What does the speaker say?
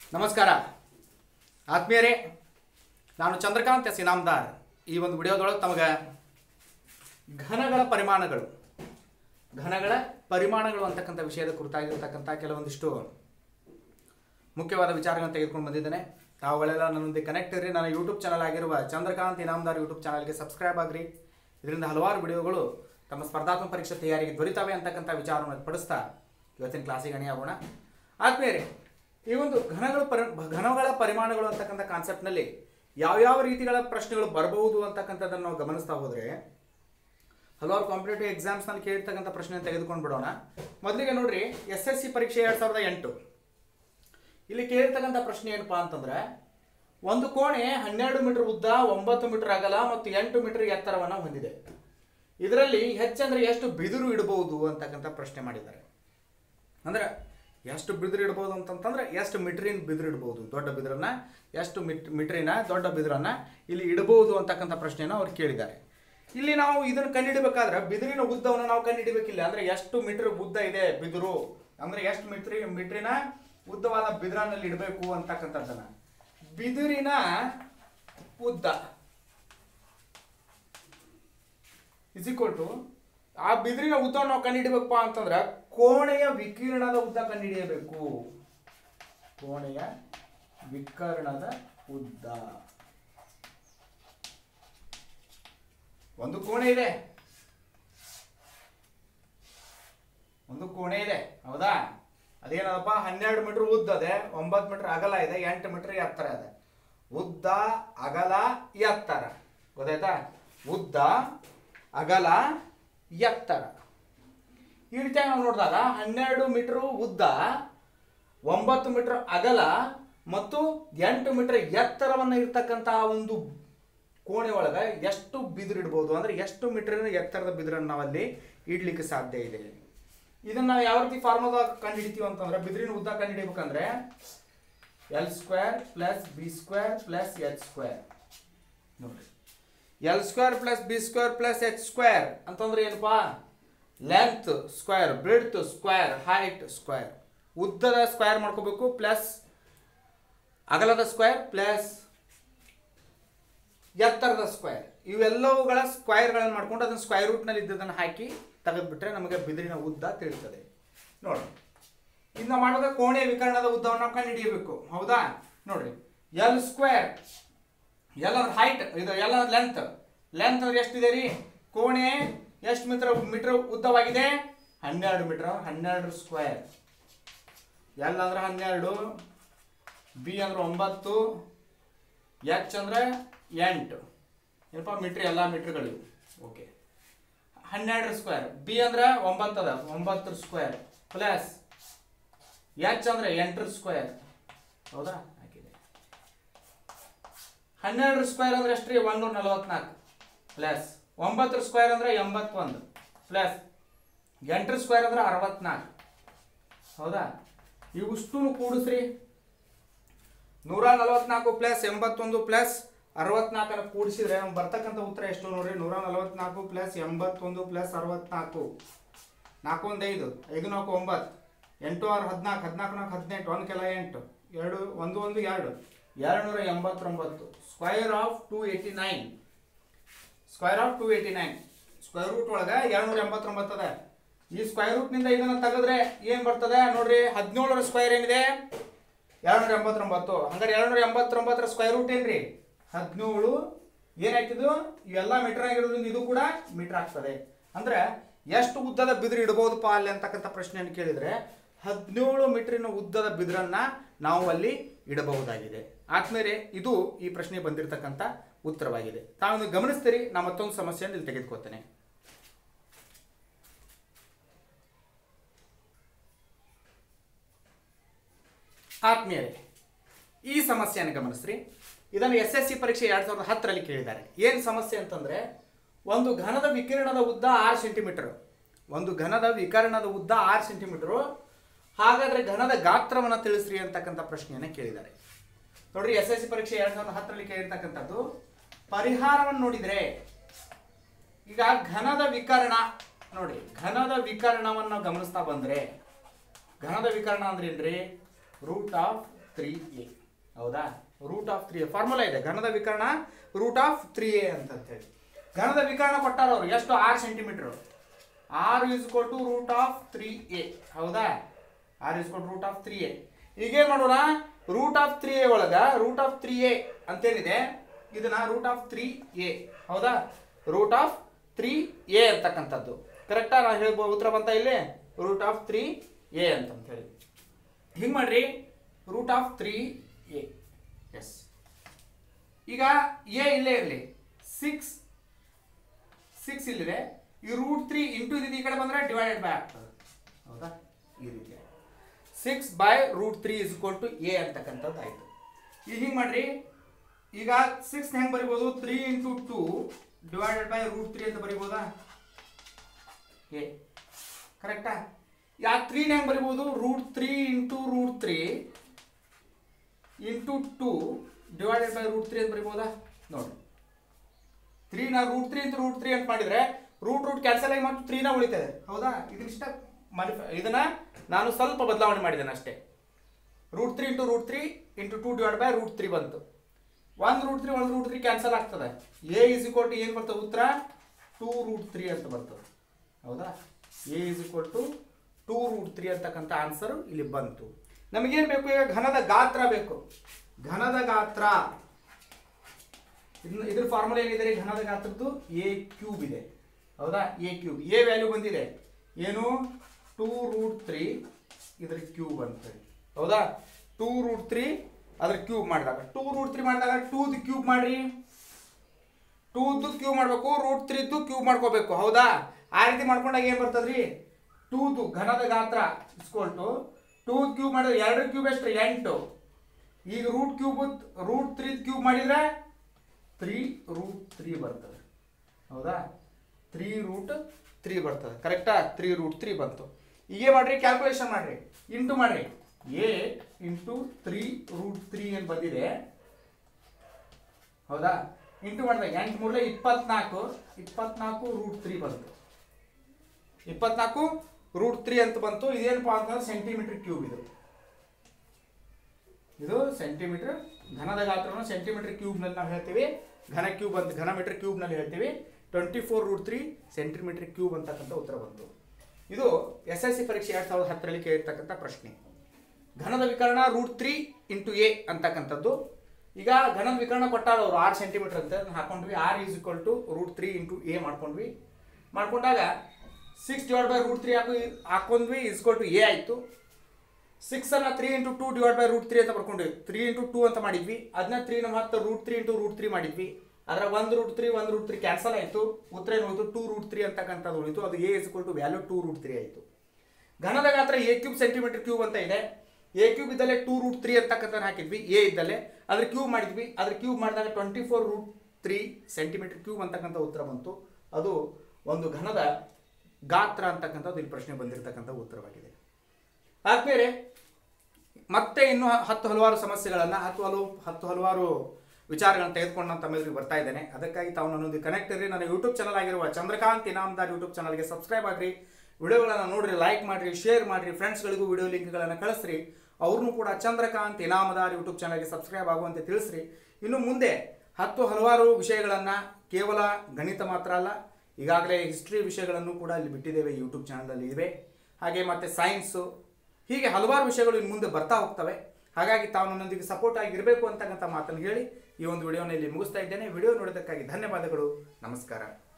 ನಮಸ್ಕಾರ ಆತ್ಮೀಯರೇ, ನಾನು ಚಂದ್ರಕಾಂತ್ ಎಸ್ ಇನಾಮದಾರ್. ಈ ಒಂದು ವಿಡಿಯೋದೊಳಗೆ ತಮಗೆ ಘನಗಳ ಪರಿಮಾಣಗಳು ಅಂತಕ್ಕಂಥ ವಿಷಯದ ಕುರಿತಾಗಿರ್ತಕ್ಕಂಥ ಕೆಲವೊಂದಿಷ್ಟು ಮುಖ್ಯವಾದ ವಿಚಾರಗಳನ್ನು ತೆಗೆದುಕೊಂಡು ಬಂದಿದ್ದೇನೆ. ತಾವುಗಳೆಲ್ಲ ನನ್ನೊಂದಿಗೆ ಕನೆಕ್ಟ್ ಇರ್ರಿ. ನನ್ನ ಯೂಟ್ಯೂಬ್ ಚಾನಲ್ ಆಗಿರುವ ಚಂದ್ರಕಾಂತ್ ಇನಾಮದಾರ್ ಯೂಟ್ಯೂಬ್ ಚಾನಲ್ಗೆ ಸಬ್ಸ್ಕ್ರೈಬ್ ಆಗ್ರಿ. ಇದರಿಂದ ಹಲವಾರು ವಿಡಿಯೋಗಳು ತಮ್ಮ ಸ್ಪರ್ಧಾತ್ಮಕ ಪರೀಕ್ಷೆ ತಯಾರಿಗೆ ದೊರೀತವೆ ಅಂತಕ್ಕಂಥ ವಿಚಾರವನ್ನು ಪಡಿಸ್ತಾ ಇವತ್ತಿನ ಕ್ಲಾಸಿಗೆ ಅಣಿಯಾಗೋಣ. ಆದ್ಮೇಲೆ ಈ ಒಂದು ಘನಗಳ ಪರಿಮಾಣಗಳು ಅಂತಕ್ಕಂಥ ಕಾನ್ಸೆಪ್ಟ್ನಲ್ಲಿ ಯಾವ್ಯಾವ ರೀತಿಗಳ ಪ್ರಶ್ನೆಗಳು ಬರಬಹುದು ಅಂತಕ್ಕಂಥದ್ದನ್ನು ನಾವು ಗಮನಿಸ್ತಾ ಹೋದರೆ ಹಲವಾರು ಕಾಂಪಿಟೇಟಿವ್ ಎಕ್ಸಾಮ್ಸ್ನಲ್ಲಿ ಕೇಳಿರ್ತಕ್ಕಂಥ ಪ್ರಶ್ನೆ ತೆಗೆದುಕೊಂಡು ಬಿಡೋಣ. ಮೊದಲಿಗೆ ನೋಡ್ರಿ, SSC ಪರೀಕ್ಷೆ 2008 ಇಲ್ಲಿ ಕೇಳಿರ್ತಕ್ಕಂಥ ಪ್ರಶ್ನೆ ಏನಪ್ಪಾ ಅಂತಂದ್ರೆ, ಒಂದು ಕೋಣೆ 12 ಮೀಟರ್ ಉದ್ದ, 9 ಮೀಟರ್ ಅಗಲ ಮತ್ತು 8 ಮೀಟರ್ ಎತ್ತರವನ್ನು ಹೊಂದಿದೆ. ಇದರಲ್ಲಿ ಹೆಚ್ಚಂದ್ರೆ ಎಷ್ಟು ಬಿದಿರು ಇಡಬಹುದು ಅಂತಕ್ಕಂಥ ಪ್ರಶ್ನೆ ಮಾಡಿದ್ದಾರೆ. ಅಂದ್ರೆ ಎಷ್ಟು ಬಿದಿರು ಇಡ್ಬೋದು ಅಂತಂತಂದ್ರೆ ಎಷ್ಟು ಮೀಟ್ರಿನ ಬಿದಿರು ಇಡ್ಬೋದು, ದೊಡ್ಡ ಬಿದಿರನ್ನ ಎಷ್ಟು ಮೀಟ್ರಿನ ದೊಡ್ಡ ಬಿದಿರನ್ನ ಇಲ್ಲಿ ಇಡಬಹುದು ಅಂತಕ್ಕಂಥ ಪ್ರಶ್ನೆಯನ್ನು ಅವ್ರು ಕೇಳಿದ್ದಾರೆ. ಇಲ್ಲಿ ನಾವು ಇದನ್ನು ಕಂಡುಹಿಡಬೇಕಾದ್ರೆ ಬಿದಿರಿನ ಉದ್ದವನ್ನು ನಾವು ಕಂಡುಹಿಡಬೇಕಿಲ್ಲ. ಅಂದ್ರೆ ಎಷ್ಟು ಮೀಟರ್ ಉದ್ದ ಇದೆ ಬಿದಿರು, ಅಂದ್ರೆ ಎಷ್ಟು ಮೀಟ್ರಿನ ಉದ್ದವಾದ ಬಿದಿರನಲ್ಲಿ ಇಡಬೇಕು ಅಂತಕ್ಕಂಥದ್ದನ್ನ. ಬಿದಿರಿನ ಉದ್ದ ಇಸ್ ಈಕ್ವಲ್ ಟು ಆ ಬಿದಿರಿನ ಉದ್ದವನ್ನು ನಾವು ಕಂಡುಹಿಡಬೇಕಪ್ಪ ಅಂತಂದ್ರೆ ಕೋಣೆಯ ವಿಕಿರಣದ ಉದ್ದ ಕಂಡುಹಿಡಿಯಬೇಕು. ಕೋಣೆಯ ವಿಕರ್ಣದ ಉದ್ದ. ಒಂದು ಕೋಣೆ ಇದೆ, ಹೌದಾ? ಅದೇನದಪ್ಪ, 12 ಮೀಟರ್ ಉದ್ದ ಇದೆ, 9 ಮೀಟರ್ ಅಗಲ ಇದೆ, 8 ಮೀಟರ್ ಎತ್ತರ ಇದೆ. ಉದ್ದ, ಅಗಲ, ಎತ್ತರ. ಗೊತ್ತಾಯ್ತಾ? ಉದ್ದ, ಅಗಲ, ಎತ್ತರ. ಈ ರೀತಿಯಾಗಿ ನಾವು ನೋಡಿದಾಗ 12 ಮೀಟರ್ ಉದ್ದ, 9 ಮೀಟರ್ ಅಗಲ ಮತ್ತು 8 ಮೀಟರ್ ಎತ್ತರವನ್ನು ಇರ್ತಕ್ಕಂಥ ಒಂದು ಕೋಣೆ ಒಳಗೆ ಎಷ್ಟು ಬಿದಿರು ಇಡ್ಬೋದು, ಅಂದ್ರೆ ಎಷ್ಟು ಮೀಟರ್ ಎತ್ತರದ ಬಿದಿರನ್ನು ನಾವಲ್ಲಿ ಇಡ್ಲಿಕ್ಕೆ ಸಾಧ್ಯ ಇದೆ. ಇದನ್ನ ನಾವು ಯಾವ ರೀತಿ ಫಾರ್ಮುಲಾ ಕಂಡುಹಿಡಿತೀವಿ ಅಂತಂದ್ರೆ, ಬಿದಿರಿನ ಉದ್ದ ಕಂಡುಹಿಡಿಬೇಕಂದ್ರೆ L² + B² + H². ನೋಡಿ, L² + B² + H² ಅಂತಂದ್ರೆ ಏನಪ್ಪಾ? Length square, breadth square, height square. ಉದ್ದದ ಸ್ಕ್ವೇರ್ ಮಾಡ್ಕೋಬೇಕು ಪ್ಲಸ್ ಅಗಲದ ಸ್ಕ್ವೇರ್ ಪ್ಲಸ್ ಎತ್ತರದ ಸ್ಕ್ವೇರ್. ಇವೆಲ್ಲವುಗಳ ಸ್ಕ್ವೇರ್ಗಳನ್ನು ಮಾಡ್ಕೊಂಡು ಅದನ್ನ ಸ್ಕ್ವೇರ್ ರೂಟ್ ನಲ್ಲಿ ಇದ್ದದನ್ನು ಹಾಕಿ ತೆಗೆದ್ಬಿಟ್ರೆ ನಮಗೆ ಬಿದಿರಿನ ಉದ್ದ ತಿಳಿತದೆ. ನೋಡಿ, ಇನ್ನು ಮಾಡೋದ ಕೋಣೆಯ ವಿಕರ್ಣದ ಉದ್ದವನ್ನು ನಾವು ಕಂಡುಹಿಡಿಯಬೇಕು, ಹೌದಾ? ನೋಡ್ರಿ, L², L ಅಂದ್ರೆ ಹೈಟ್, ಇದು L ಅಂದ್ರೆ ಲೆಂತ್. ಲೆಂತ್ ಅಂದ್ರೆ ಎಷ್ಟಿದೆ ರೀ? ಕೋಣೆ ಎಷ್ಟು ಮೀಟರ್ ಉದ್ದವಾಗಿದೆ? 12 ಮೀಟರ್. 12 ಸ್ಕ್ವೇರ್. L ಅಂದ್ರೆ 12, B ಅಂದ್ರೆ 9, H ಅಂದ್ರೆ 8. ಏನಪ್ಪ ಮೀಟ್ರ್, ಎಲ್ಲ ಮೀಟರ್ಗಳು. Okay, 12 square. B ಅಂದ್ರೆ 9 ಅದ, 9 ಸ್ಕ್ವೇರ್ ಪ್ಲಸ್ H ಅಂದ್ರೆ 8 ಸ್ಕ್ವೇರ್. ಹೌದಾ? ಹಾಕಿದೆ. 12 ಸ್ಕ್ವೇರ್ ಅಂದ್ರೆ ಎಷ್ಟ್ರಿ? 144 ಪ್ಲಸ್ 9 ಸ್ಕ್ವೇರ್ ಅಂದ್ರೆ 81 ಪ್ಲಸ್ 8 ಸ್ಕ್ವೇರ್ ಅಂದ್ರೆ 64. ಹೌದಾ? ಇವಿಷ್ಟು ಕೂಡಿಸ್ರಿ. 144 ಪ್ಲಸ್ 81 ಪ್ಲಸ್ 64 ಕೂಡಿಸಿದ್ರೆ ನಮ್ಗೆ ಬರ್ತಕ್ಕಂಥ ಉತ್ತರ ಎಷ್ಟು ನೋಡ್ರಿ? 144 ಪ್ಲಸ್ 81 ಪ್ಲಸ್ 64. 4 1 5, 5 4 9, 8 6 14, 14 4 18, 1 ಕೆಲ 8, 2 1 1 2, 289. Square of 289. Square of 289. Square root ಒಳಗೆ 289 ಅದ. ಈ ಸ್ಕ್ವೇರ್ ರೂಟ್ ನಿಂದ ಇದನ್ನ ತೆಗೆದ್ರೆ ಏನ್ ಬರ್ತದೆ ನೋಡ್ರಿ? 17ರ ಸ್ಕ್ವೇರ್ ಏನಿದೆ? 289. ಹಂಗಾರೆ 289ರ ಸ್ಕ್ವೇರ್ ರೂಟ್ ಏನ್ರಿ? 17. ಏನಾಯ್ತಿದು? ಇವೆಲ್ಲ ಮೀಟರ್ ಆಗಿರೋದ್ರಿಂದ ಇದು ಕೂಡ ಮೀಟರ್ ಆಗ್ತದೆ. ಅಂದ್ರೆ ಎಷ್ಟು ಉದ್ದದ ಬಿದಿರು ಇಡಬಹುದಪ್ಪ ಅಲ್ಲಿ ಅಂತಕ್ಕಂಥ ಪ್ರಶ್ನೆಯನ್ನು ಕೇಳಿದ್ರೆ 17 ಮೀಟರಿನ ಉದ್ದದ ಬಿದಿರನ್ನ ನಾವು ಅಲ್ಲಿ ಇಡಬಹುದಾಗಿದೆ. ಆದ್ಮೇಲೆ ಇದು ಈ ಪ್ರಶ್ನೆ ಬಂದಿರತಕ್ಕಂಥ ಉತ್ತರವಾಗಿದೆ. ತಾವು ಗಮನಿಸ್ತೀರಿ. ನಾ ಮತ್ತೊಂದು ಸಮಸ್ಯೆಯನ್ನು ಇಲ್ಲಿ ತೆಗೆದುಕೊಳ್ತೇನೆ. ಆತ್ಮೀಯರೇ, ಈ ಸಮಸ್ಯೆಯನ್ನು ಗಮನಿಸ್ರಿ. ಇದನ್ನು SSC ಪರೀಕ್ಷೆ 2010ರಲ್ಲಿ ಕೇಳಿದ್ದಾರೆ. ಏನು ಸಮಸ್ಯೆ ಅಂತಂದ್ರೆ, ಒಂದು ಘನದ ವಿಕಿರಣದ ಉದ್ದ 6 ಸೆಂಟಿಮೀಟರ್. ಒಂದು ಘನದ ವಿಕರ್ಣದ ಉದ್ದ 6 ಸೆಂಟಿಮೀಟರ್. ಹಾಗಾದ್ರೆ ಘನದ ಗಾತ್ರವನ್ನು ತಿಳಿಸ್ರಿ ಅಂತಕ್ಕಂಥ ಪ್ರಶ್ನೆಯನ್ನು ಕೇಳಿದ್ದಾರೆ. ನೋಡ್ರಿ, SSC ಪರೀಕ್ಷೆ 2010ರಲ್ಲಿ ಕೇಳಿರ್ತಕ್ಕಂಥದ್ದು. ಪರಿಹಾರವನ್ನು ನೋಡಿದ್ರೆ ಈಗ ಘನದ ವಿಕರ್ಣ ನೋಡಿ, ಘನದ ವಿಕರ್ಣವನ್ನು ಗಮನಿಸ್ತಾ ಬಂದ್ರೆ, ಘನದ ವಿಕರ್ಣ ಅಂದ್ರೆ ಏನ್ರಿ? Root of 3a. ಹೌದಾ, ರೂಟ್ ಆಫ್ 3a ಫಾರ್ಮುಲಾ ಇದೆ, ಘನದ ವಿಕರ್ಣ ರೂಟ್ ಆಫ್ 3a ಅಂತ ಹೇಳಿ. ಘನದ ವಿಕರ್ಣ ಕೊಟ್ಟಾರ ಅವರು ಎಷ್ಟು 6 centimetre. r = root of 3a. ಹೌದಾ, r = ರೂಟ್ ಆಫ್ 3a. ಈಗೇನ್ ಮಾಡೋಣ, ರೂಟ್ ಆಫ್ 3a ಒಳಗ ರೂಟ್ ಆಫ್ 3a ಅಂತೇನಿದೆ ಇದನ್ನ ರೂಟ್ ಆಫ್ 3a. ಹೌದಾ, ರೂಟ್ ಆಫ್ 3a ಅಂತಕ್ಕಂಥದ್ದು ಕರೆಕ್ಟಾ? ನಾವು ಹೇಳ್ಬೋದು, ಉತ್ತರ ಬಂತ ಇಲ್ಲಿ ರೂಟ್ ಆಫ್ 3a ಅಂತ ಹೇಳಿ. ಹಿಂಗೆ ಮಾಡ್ರಿ, ರೂಟ್ ಆಫ್ 3a. ಎಸ್, ಈಗ ಎ ಇಲ್ಲೇ ಇರಲಿ, 6 ಇಲ್ಲಿದೆ, ಈ ರೂಟ್ 3 ಇಂಟು ಇದು ಈ ಕಡೆ ಬಂದರೆ ಡಿವೈಡೆಡ್ ಬೈ ಆಗ್ತದೆ. ಹೌದಾ, ಈ ರೀತಿ 6/√3 = a ಅಂತಕ್ಕಂಥದ್ದು ಆಯಿತು. ಈಗ ಹಿಂಗೆ ಮಾಡ್ರಿ, ಈಗ 6 ಹೆಂಗೆ ಬರಿಬೋದು, 3 × 2 /√3 ಅಂತ ಬರಿಬೋದಾ? ಎ ಕರೆಕ್ಟಾ? ಯಾ 3 ಹೆಂಗೆ ಬರಿಬೋದು, √3 × √3 × 2 /√3 ಅಂತ ಬರಿಬೋದಾ? ನೋಡಿ, 3 ನ √3 × √3 ಅಂತ ಮಾಡಿದ್ರೆ ರೂಟ್ ಕ್ಯಾನ್ಸಲ್ ಆಗಿ ಮತ್ತು 3 ನ ಉಳಿತದೆ. ಹೌದಾ, ಇದನ್ನ ಇದನ್ನ ನಾನು ಸ್ವಲ್ಪ ಬದಲಾವಣೆ ಮಾಡಿದ್ದೇನೆ ಅಷ್ಟೇ. √3 × √3 × 2 /√3 ಬಂತು. 1√3 ಕ್ಯಾನ್ಸಲ್ ಆಗ್ತದೆ. a = ಏನು ಬರ್ತದೆ ಉತ್ತರ, 2√3 ಅಂತ ಬರ್ತದೆ. ಹೌದಾ, a = 2√3 ಅಂತಕ್ಕಂಥ ಆನ್ಸರ್ ಇಲ್ಲಿ ಬಂತು. ನಮಗೇನು ಬೇಕು ಈಗ, ಘನದ ಗಾತ್ರ ಬೇಕು. ಘನದ ಗಾತ್ರ ಇದ್ರ ಫಾರ್ಮುಲಾ ಏನಿದೆ, ಘನದ ಗಾತ್ರದ್ದು a³ ಇದೆ. ಹೌದಾ, a³ a ವ್ಯಾಲ್ಯೂ ಬಂದಿದೆ ಏನು, 2√3 ಇದರ ಕ್ಯೂಬ್ ಅಂತೇಳಿ. ಹೌದಾ, 2√3 ಅದ್ರ ಕ್ಯೂಬ್ ಮಾಡಿದಾಗ 2√3 ಮಾಡಿದಾಗ 2ದ ಕ್ಯೂಬ್ ಮಾಡ್ರಿ, 2ದು ಕ್ಯೂಬ್ ಮಾಡಬೇಕು, √3ದು ಕ್ಯೂಬ್ ಮಾಡ್ಕೋಬೇಕು. ಹೌದಾ, ಆ ರೀತಿ ಮಾಡ್ಕೊಂಡಾಗ ಏನು ಬರ್ತದ್ರಿ, 2ದು ಘನದ ಗಾತ್ರ = 2 ಕ್ಯೂಬ್ ಮಾಡಿದ್ರೆ 2 ಕ್ಯೂಬ್ ಎಷ್ಟು 8. ಈಗ √3 ಕ್ಯೂಬ್ ಮಾಡಿದ್ರೆ 3√3 ಬರ್ತದೆ. ಹೌದಾ, 3√3 ಬರ್ತದೆ. ಕರೆಕ್ಟಾ, 3√3 ಬಂತು. ಈಗ ಮಾಡ್ರಿ, ಕ್ಯಾಲ್ಕುಲೇಷನ್ ಮಾಡ್ರಿ, ಇಂಟು ಮಾಡ್ರಿ, a × 3√3 ಏನು ಬಂದಿದೆ. ಹೌದಾ, ಇಂಟು ಮಾಡಿದಾಗ 8 × 3 24 √3 ಬಂತು. 24 √3 ಅಂತ ಬಂತು. ಇದೇನಪ್ಪ ಅಂತಂದ್ರೆ ಸೆಂಟಿಮೀಟರ್ ಕ್ಯೂಬ್. ಇದು ಸೆಂಟಿಮೀಟರ್, ಘನದ ಗಾತ್ರವನ್ನು ಸೆಂಟಿಮೀಟರ್ ಕ್ಯೂಬ್ನಲ್ಲಿ ನಾವು ಹೇಳ್ತೀವಿ. ಘನ ಕ್ಯೂಬ್ ಅಂತ ಘನ ಮೀಟರ್ ಕ್ಯೂಬ್ನಲ್ಲಿ ಹೇಳ್ತೀವಿ. 24√3 ಸೆಂಟಿಮೀಟರ್ ಕ್ಯೂಬ್ ಅಂತಕ್ಕಂಥ ಉತ್ತರ ಬಂತು. ಇದು SSC ಪರೀಕ್ಷೆ 2010ರಲ್ಲಿ ಕೇಳಿರ್ತಕ್ಕಂಥ ಪ್ರಶ್ನೆ. ಘನದ ವಿಕರ್ಣ √3 × a ಅಂತಕ್ಕಂಥದ್ದು. ಈಗ ಘನದ ವಿಕರ್ಣ ಕೊಟ್ಟಾರ ಅವರು 6 ಸೆಂಟಿಮೀಟರ್ ಅಂತ ಹಾಕೊಂಡ್ವಿ. r = √3 × a ಮಾಡ್ಕೊಂಡಾಗ 6/√3 ಹಾಕೊಂಡ್ವಿ = a ಆಯಿತು. 6 ಅನ್ನ 3 × 2 /√3 ಅಂತ ಬರ್ಕೊಂಡ್ವಿ. 3 × 2 ಅಂತ ಮಾಡಿದ್ವಿ. ಅದನ್ನ 3 ನ ಮತ್ತೆ √3 × √3 ಮಾಡಿದ್ವಿ. ಅದರ 1√3 ಕ್ಯಾನ್ಸಲ್ ಆಯಿತು. ಉತ್ತರ ಏನು ಉಳಿತು, 2√3 ಅಂತಕ್ಕಂಥದ್ದು ಉಳಿತು. ಅದು a = ವ್ಯಾಲ್ಯೂ 2√3 ಆಯಿತು. ಘನದ ಗಾತ್ರ a³ ಸೆಂಟಿಮೀಟರ್ ಕ್ಯೂಬ್ ಅಂತ ಇದೆ. a³ ಇದ್ದಲ್ಲೇ 2√3 ಅಂತಕ್ಕಂಥ ಹಾಕಿದ್ವಿ. a ಇದ್ದಲ್ಲೇ ಅದ್ರ ಕ್ಯೂಬ್ ಮಾಡಿದ್ವಿ. ಅದ್ರ ಕ್ಯೂಬ್ ಮಾಡಿದಾಗ 24√3 ಸೆಂಟಿಮೀಟರ್ ಕ್ಯೂಬ್ ಅಂತಕ್ಕಂಥ ಉತ್ತರ ಬಂತು. ಅದು ಒಂದು ಘನದ ಗಾತ್ರ ಅಂತಕ್ಕಂಥದ್ದು ಇಲ್ಲಿ ಪ್ರಶ್ನೆ ಬಂದಿರತಕ್ಕಂಥ ಉತ್ತರವಾಗಿದೆ. ಆದ್ಮೇಲೆ ಮತ್ತೆ ಇನ್ನು ಹಲವಾರು ಸಮಸ್ಯೆಗಳನ್ನು ಹಲವಾರು ವಿಚಾರಗಳನ್ನು ತೆಗೆದುಕೊಂಡು ನಾನು ತಮ್ಮೆಲ್ಲರಿಗೂ ಬರ್ತಾ ಇದ್ದೇನೆ. ಅದಕ್ಕಾಗಿ ತಾವು ನನ್ನೊಂದಿಗೆ ಕನೆಕ್ಟ್ ಇರ್ರಿ. ನನ್ನ ಯೂಟ್ಯೂಬ್ ಚಾನಲ್ ಆಗಿರುವ ಚಂದ್ರಕಾಂತ್ ಇನಾಮದಾರ್ ಯೂಟ್ಯೂಬ್ ಚಾನಲ್ಗೆ ಸಬ್ಸ್ಕ್ರೈಬ್ ಆಗಿರಿ. ವಿಡಿಯೋಗಳನ್ನು ನೋಡ್ರಿ, ಲೈಕ್ ಮಾಡಿರಿ, ಶೇರ್ ಮಾಡಿರಿ, ಫ್ರೆಂಡ್ಸ್ಗಳಿಗೂ ವಿಡಿಯೋ ಲಿಂಕ್ಗಳನ್ನು ಕಳಿಸ್ರಿ. ಅವ್ರನ್ನೂ ಕೂಡ ಚಂದ್ರಕಾಂತ್ ಇನಾಮದಾರ್ ಯೂಟ್ಯೂಬ್ ಚಾನಲ್ಗೆ ಸಬ್ಸ್ಕ್ರೈಬ್ ಆಗುವಂತೆ ತಿಳಿಸ್ರಿ. ಇನ್ನು ಮುಂದೆ ಹಲವಾರು ವಿಷಯಗಳನ್ನು, ಕೇವಲ ಗಣಿತ ಮಾತ್ರ ಅಲ್ಲ, ಈಗಾಗಲೇ ಹಿಸ್ಟ್ರಿ ವಿಷಯಗಳನ್ನು ಕೂಡ ಇಲ್ಲಿ ಬಿಟ್ಟಿದ್ದೇವೆ, ಯೂಟ್ಯೂಬ್ ಚಾನಲಲ್ಲಿ ಇವೆ. ಹಾಗೆ ಮತ್ತು ಸೈನ್ಸು, ಹೀಗೆ ಹಲವಾರು ವಿಷಯಗಳು ಇನ್ನು ಮುಂದೆ ಬರ್ತಾ ಹೋಗ್ತವೆ. ಹಾಗಾಗಿ ತಾವು ನನ್ನೊಂದಿಗೆ ಸಪೋರ್ಟ್ ಆಗಿರಬೇಕು ಅಂತಕ್ಕಂಥ ಮಾತನ್ನು ಹೇಳಿ ಈ ಒಂದು ವಿಡಿಯೋನ ಇಲ್ಲಿ ಮುಗಿಸ್ತಾ ಇದ್ದೇನೆ. ವಿಡಿಯೋ ನೋಡೋದಕ್ಕಾಗಿ ಧನ್ಯವಾದಗಳು. ನಮಸ್ಕಾರ.